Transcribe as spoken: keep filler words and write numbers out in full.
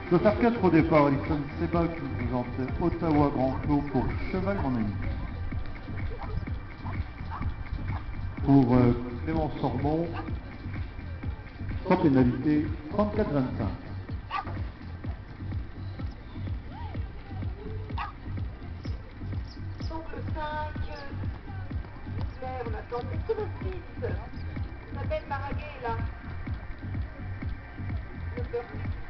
Je vais faire quatre au départ. Alison Seba qui nous présente Ottawa Grand Clos pour Cheval Mon Ami. Pour euh, Clément Sorbon, sans pénalité, trente-quatre vingt-cinq. Donc le cinq, Claire, on attend que le six. Isabelle Maraguet est là. Le